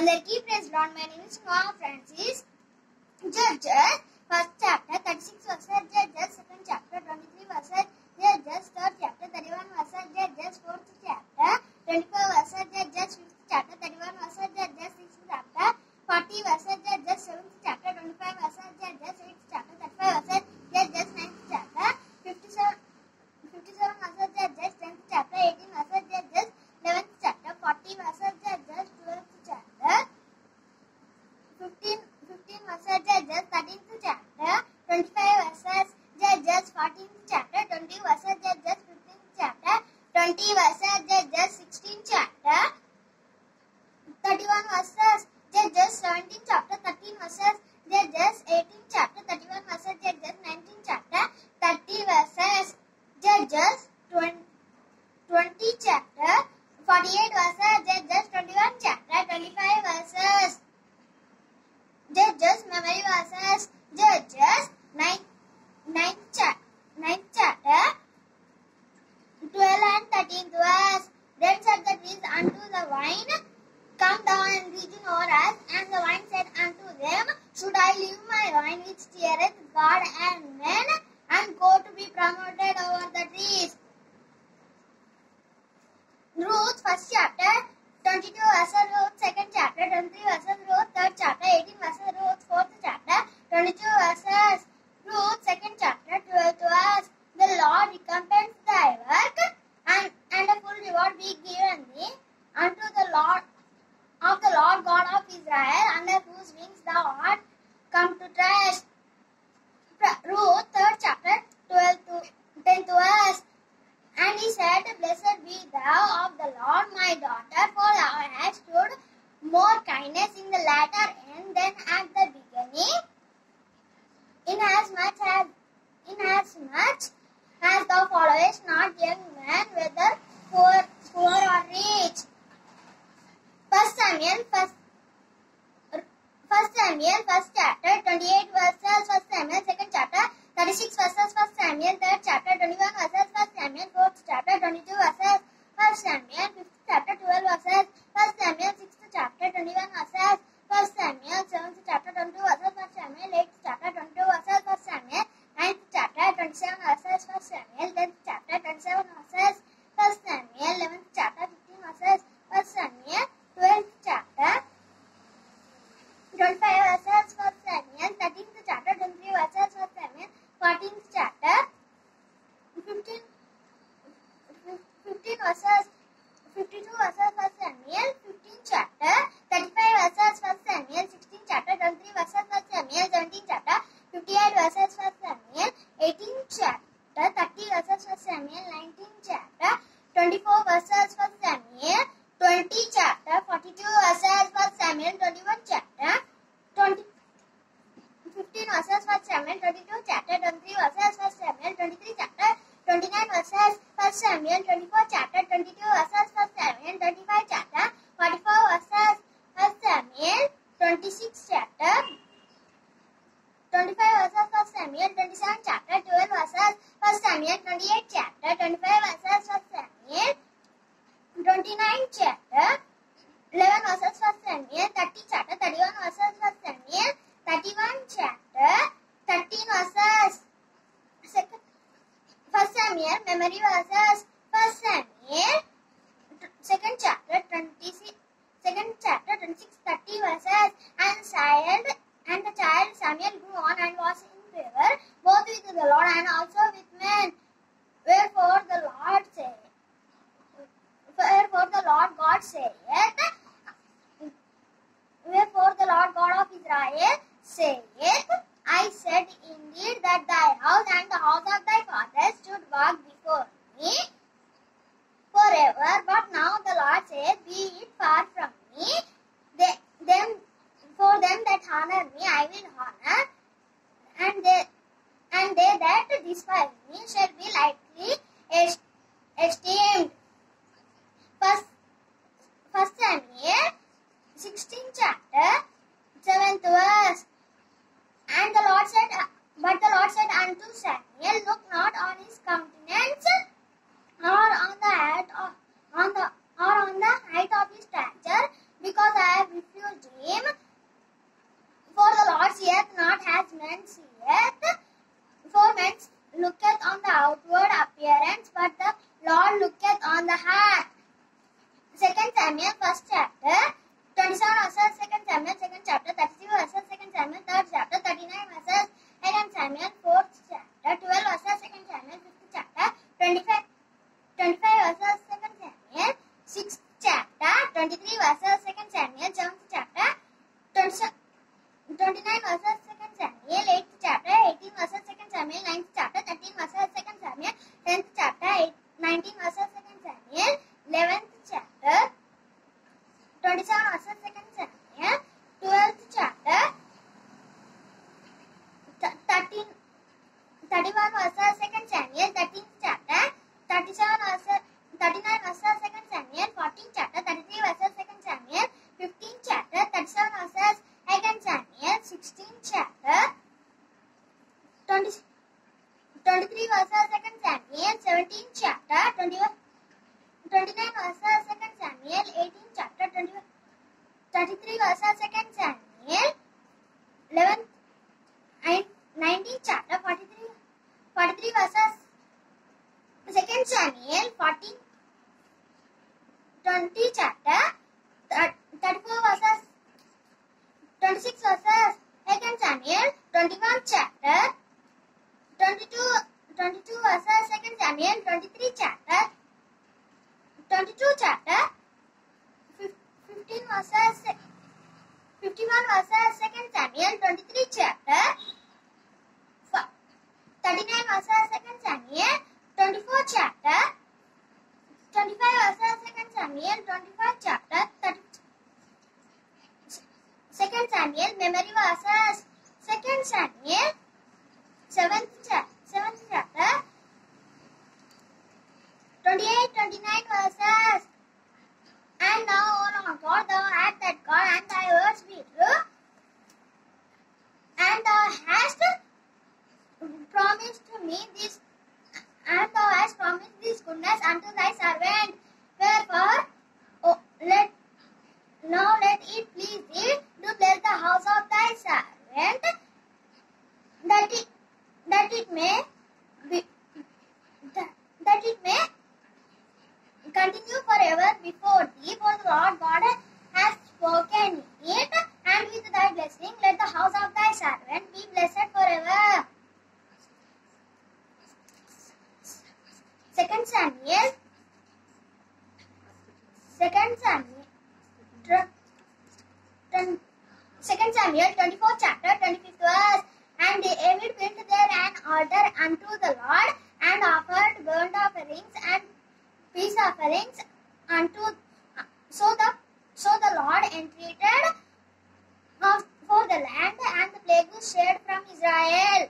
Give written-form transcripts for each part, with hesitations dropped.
అందరికీ praise Lord. My name is Nova Francis. Judges first chapter 36 verses, Judges second chapter 23 verses, Judges third chapter 31 verses, Judges fourth chapter 24 verses, Judges fifth chapter 31 verses, Judges sixth chapter 40 verses, Judges seventh chapter 25 verses, Judges eighth chapter 35 verses, Judges ninth chapter 57 verses, Judges 10th chapter 18 verses, Judges 11th chapter 40 verses, Judges 12th chapter 15 verses, Judges 13th chapter 25 verses, Judges 14th chapter 20 verses, Judges 15th chapter 20 verses, Judges 16th chapter 31 verses, Judges 17th chapter 13 verses, Judges 18th chapter 31 verses, Judges 19th chapter 30 verses, Judges 20 chapter 48 verses, Judges 21 chapter 25 verses, Judges memory verses, Judges 9th chapter 12 and 13th verse. Then said the trees unto the vine, Come down and reason over us. And the vine said unto them, Should I leave my vine which cheereth God and men, and go to be promoted over the trees? Ruth first chapter 22 verses, Ruth second chapter 23 verses, Ruth third chapter 18 verses, Ruth fourth chapter 22 verses, Ruth second chapter 12 verse. The Lord recompense thy work, and a full reward be given thee unto the Lord of the Lord God of Israel, under whose wings thou art come to trust. Ruth third chapter 12 to 10th verse. And he said, Blessed be thou of the Lord, my daughter, for thou hast showed more kindness in the latter end than at the beginning, inasmuch as thou followest not young men, whether poor or rich. First Samuel first chapter 28 verses, First Samuel second chapter 36 verses, First Samuel third chapter 21 verses, First Samuel fourth chapter 22 verses, First Samuel fifth chapter 12 verses, First Samuel sixth chapter 21 verses, First Samuel seventh chapter 22 verses, First Samuel eighth chapter 22 verses, First Samuel ninth chapter 27 verses, First Samuel 10th chapter 27 verses, First Samuel 11th chapter 15 verses, First Samuel 12th chapter 25 verses, First Samuel 13th chapter 23 verses, First Samuel 14th chapter 15 verses, 52 verses, First Samuel 15th chapter 35 verses, First Samuel 16th chapter 23 verses, First Samuel 17th chapter 58 verses, First Samuel 18th chapter 30 verses, First Samuel 19th chapter 24 verses, First Samuel 20 chapter 42 verses, First Samuel 21 chapter 15 verses, First Samuel 22 chapter 23 verses, First Samuel 23 chapter 29 verses, First Samuel 24 chapter 22 verses, First Samuel 25 chapter 44 verses, First Samuel 26 chapter 25 verses, First Samuel 27 chapter 12 verses, First Samuel 28 chapter 25 verses, First Samuel 29 chapter 11 verses, First Samuel 30 chapter 31 verses, First Samuel 31 chapter 13 verses. First Samuel memory verses, First Samuel second chapter 26 30 verses. And the child Samuel grew on and was in favor both with the Lord and also with men. Wherefore the Lord God of Israel saith, I said indeed that thy house and the house of thy fathers should walk before me forever. But now the Lord saith, Be it far from me. For them that honor me I will honor, and they that despise me shall be lightly esteemed. First seeth not as men seeth. For men looketh on the outward appearance, but the Lord looketh on the heart. 2 Samuel, first chapter, 27 verses, 2 Samuel, second chapter, 33 verses, 2 Samuel, third chapter, 39 verses, 2 Samuel, fourth chapter, 12 verses, 2 Samuel, fifth chapter, 25 verses, 2 Samuel, sixth chapter, 23 verses, 2 Samuel, seventh chapter, 29 verses, 2 Samuel, 8th chapter, 18 verses, 2 Samuel, 9th chapter, 13 verses, 2 Samuel, 10th chapter, 19 verses, 2 Samuel, 11th chapter, 27 verses, 2 Samuel, 12th chapter, 31 verses, 2 Samuel, 13th chapter, 37 verses, 39 verses, 2 Samuel, 14th chapter, 33 verses, 2 Samuel, 15th chapter, 37 verses, 2 Samuel, 16th chapter, 23 verses, 2 Samuel, 17th chapter, 29 verses, 2 Samuel, 18th chapter, 33 verses, 2 Samuel, 11th, 19th chapter, 43 verses, 2 Samuel, 20 chapter, 34 verses, 26 verses, 2 Samuel, 21 chapter, 22 verses, 2 Samuel, 23 chapter, 22 chapter, 15 verses, 51 verses, 2 Samuel, 23 chapter, 39 verses, 2 Samuel, 24 chapter, 25 verses, 2 Samuel, 25 chapter, 2 Samuel, memory verses, 2 Samuel, 7th chapter, 28, 29 verses. And now, O Lord God, thou art that God, and thy words be true. And thou hast promised me this, and thou hast promised this goodness unto thy servant. Wherefore, let it please thee to bless the house of thy servant, that it may continue forever before thee. For the Lord God has spoken it, and with thy blessing let the house of thy servant be blessed forever. 2 Samuel, 24 chapter, 25th verse. And David built there an altar unto the Lord, and offered burnt offerings and peace offerings unto. So the Lord entreated for the land, and the plague was stayed from Israel.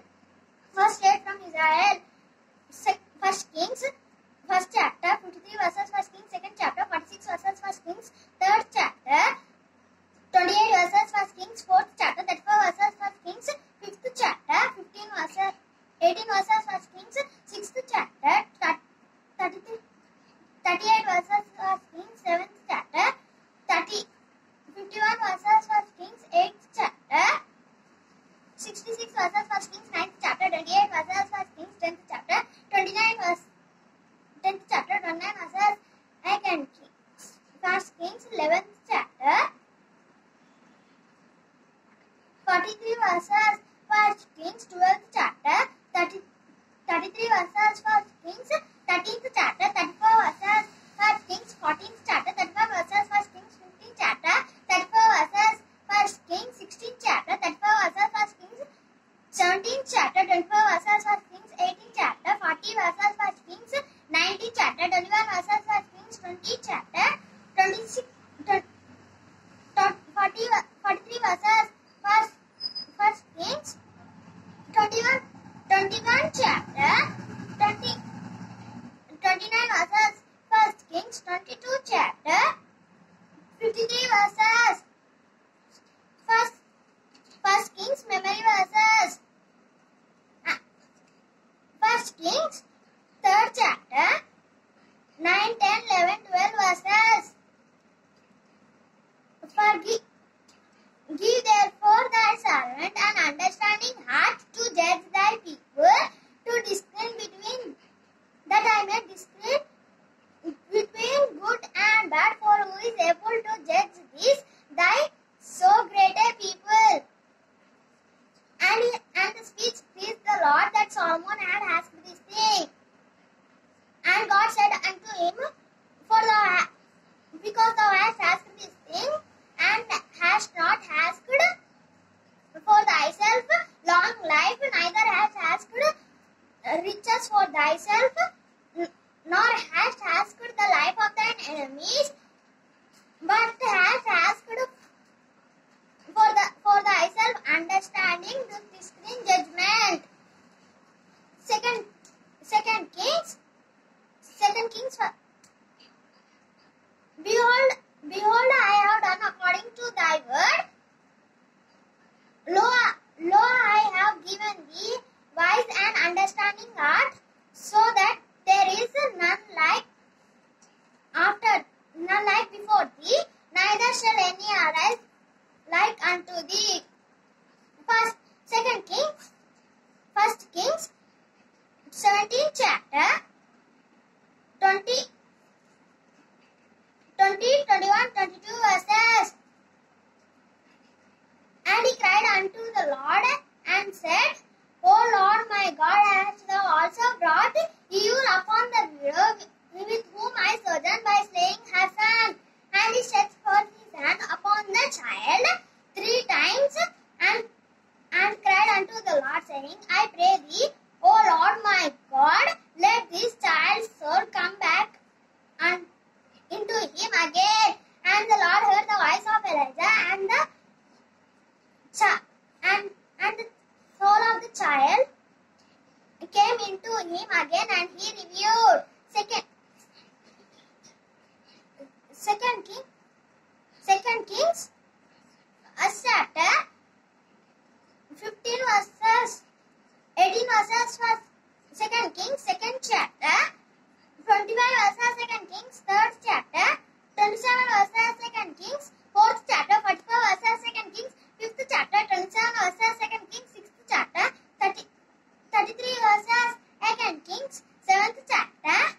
First Kings, first chapter, 53 verses, first Kings, second chapter, 46 verses, first Kings, third chapter, 28 verses, first Kings, fourth chapter, 34 verses, first Kings, fifth chapter, 15 verses, 18 verses, first Kings, sixth chapter, 38 verses, first Kings, seventh chapter, 51 verses, first Kings, eighth chapter, 66 verses, first Kings, ninth chapter, 28 verses, first Kings, 10th chapter, 29 verses, 10th chapter, 29 verses, second Kings, first Kings, 11th chapter, 43 verses, first Kings, 12th chapter, 33 verses, first Kings, 13th chapter, 34 verses, first Kings, 14th chapter, 35 verses, first Kings, 15th chapter, 34 verses, first Kings, 16th chapter, 34 verses, first Kings, 17th chapter, 24 verses, first Kings, 18th chapter, 40 verses, first Kings, 19th chapter, 21 verses, first Kings, 20th chapter, 43 verses, first Kings, 21 chapter, 29 verses, first Kings, 22 chapter, 53 verses, first Kings, memory verses, first Kings, third chapter, 9, 10, 11, 12 verses. Give their any arise like unto thee. First Kings, 17th chapter, 20, 21, 22 verses. And he cried unto the Lord and said, O Lord my God, hast thou also brought evil upon the widow with whom I sojourn by slaying her son? And he stretched forth his hand upon the child 3 times and cried unto the Lord, saying, I pray thee, O Lord my God, let this child's soul come back into him again. And the Lord heard the voice of Elijah, and the soul of the child came into him again, and he reviewed. Second Kings, chapter 15 verses, 18 verses for 2 Kings, 2nd chapter, 25 verses 2 Kings, 3rd chapter, 27 verses 2 Kings, 4th chapter, 44 verses 2 Kings, 5th chapter, 27 verses 2 Kings, 6th chapter, 33 verses 2 Kings, 7th chapter,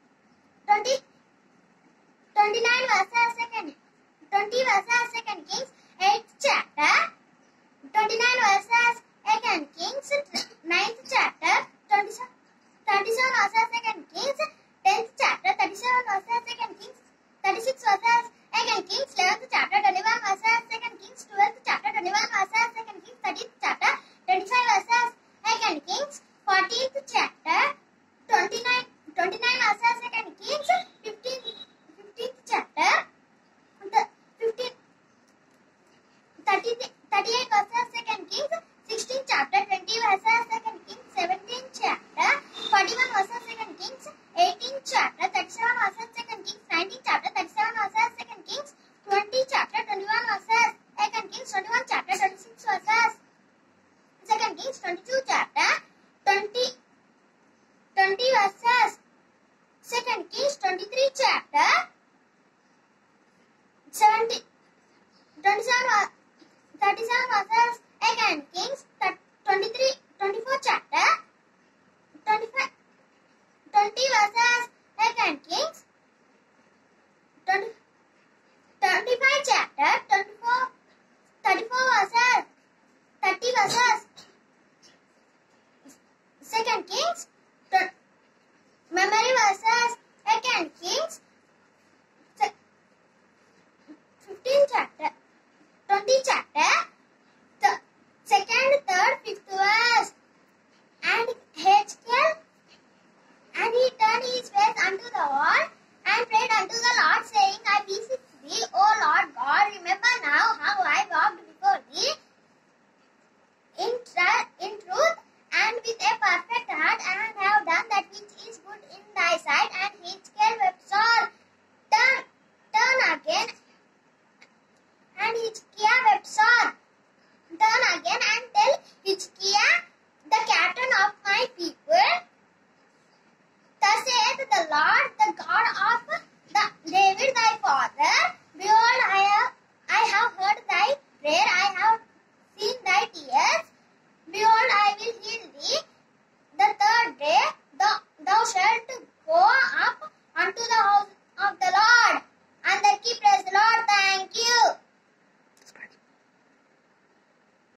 29 verses 20 verses 2 Kings, 8th chapter, 29 verses 2 Kings, 9th chapter, 37 verses 2 Kings, 10th chapter, 37 verses 2 Kings, 36 verses 2 Kings, 11th chapter, 21 verses 2 Kings, 12th chapter, 21 verses 2 Kings, 13th chapter, 25 verses 2 Kings, 14th chapter, 29 verses 2 Kings, 15th chapter, 38 verses 2 Kings, 16th chapter, 20 verses 2 Kings, 17th chapter, 41 verses 2 Kings, 18th chapter, 37 verses 2 Kings, 19th chapter, 37 verses 2 Kings, 20 chapter, 21 verses 2 Kings, 21 chapter, 26 verses 2 Kings, 22 chapter, 20 verses 2 Kings, 23 chapter, 37 verses 2 Kings, 24 chapter, 20 verses 2 Kings, 25 chapter, 34 verses, 30 verses 2 Kings, memory verses 2 Kings, 15 chapter, 20 chapter, 2nd, 3rd, 5th verse. And Hezekiah, and he turned his face unto the wall and prayed unto the Lord, saying, I beseech thee, O Lord God, remember now how I walked before thee in truth and with a perfect heart, and have done that which is good in thy sight. And Hezekiah wept sore. Turn again. And Hezekiah wept sore. Turn again and tell Hezekiah, the captain of my people, thus saith the Lord, the God of David thy father, behold, I have heard thy prayer, I have seen thy tears. Behold, I will heal thee. The 3rd day thou shalt go up unto the house